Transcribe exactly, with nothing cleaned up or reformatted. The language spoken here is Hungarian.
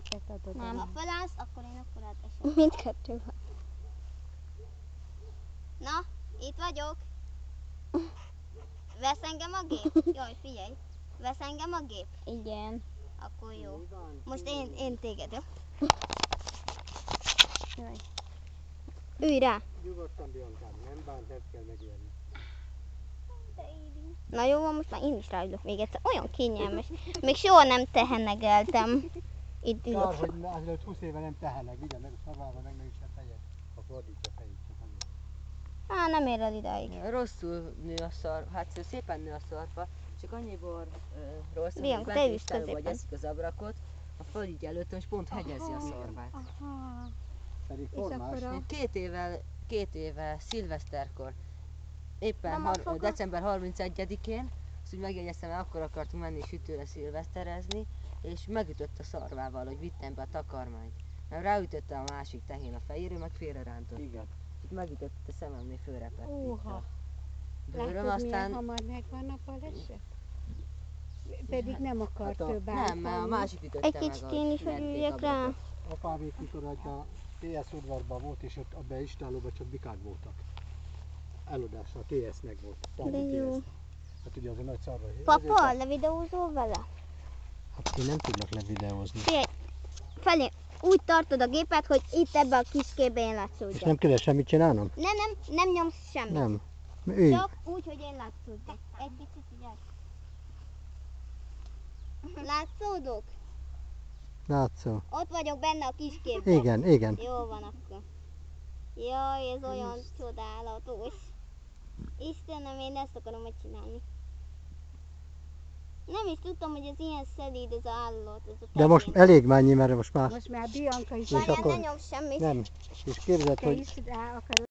ezeket adod. Nem. el. Ha felállsz, akkor én akkor átesek. Mindkettő van. Na, itt vagyok. Vesz engem a gép? Jaj, figyelj. Vesz engem a gép? Igen. Akkor jó. Most én, én téged, jó? Jaj. Ülj rá. Nyugodtan, Biancám, nem bánt, nem kell megijedni. Na jó, van, most már én is ráülök még egyszer. Olyan kényelmes. Még soha nem tehenegeltem. Itt Kár, ülök. hogy azelőtt húsz éve nem tehenek, vigye meg a szarvával, meg meg is a fejed. Ha fordítja a fejét, csak annyit. Á, nem ér el idáig. Rosszul nő a szar, hát szépen nő a szarva, csak annyiból uh, rossz, hogy Bianca, te bent üsd istálóba középen. eszik az abrakot, a fal így előttem, és pont hegyezi a szarvát. Aha. Pedig És formás. akkor a... Én két évvel, két éve szilveszterkor, éppen Nem har- a foga? december harmincegyedikén, azt úgy megjegyeztem, hogy akkor akartunk menni sütőre szilveszterezni, és megütött a szarvával, hogy vittem be a takarmányt. Mert ráütötte a másik tehén a fejéről, meg félre rántott. Igen. Itt megütött a szememnél, fölrepett itt Óha. a bőröm, Látod, milyen aztán hamar megvan a baleset? Pedig nem akar Hát a- több nem, mert a átvenni. másik ütötte Egy meg kicsit én is, hogy medvék üljek rá. ablakot. Apámék, mikor a té es udvarban volt, és ott abban istálóban csak bikák voltak. Eladásra, a té es-nek volt. De Tárgyi jó. té es. Hát ugye az a nagy szarva. Papa, levideózol vele? Hát én nem tudnak levideózni. Figyelj, felé, úgy tartod a gépet, hogy itt ebbe a kis képbe én És látszódjak. nem kell semmit csinálnom? Nem, nem, nem nyomsz semmit. Nem. Ülj. Csak úgy, hogy én látszódjak. Egy picit figyelj. Látszódok? Látszol. Ott vagyok benne a kis képben. Igen, igen. Jó van akkor. Jaj, ez olyan csodálatos. Istenem, én ezt akarom megcsinálni. Nem is tudtam, hogy ez ilyen szelíd ez az állat. Ez a De most tehén. elég mennyi, mert most már Most már Bianca is És Várjál, akkor- ne nyomsz semmit. nem. És képzeld, te hogy is rá akarod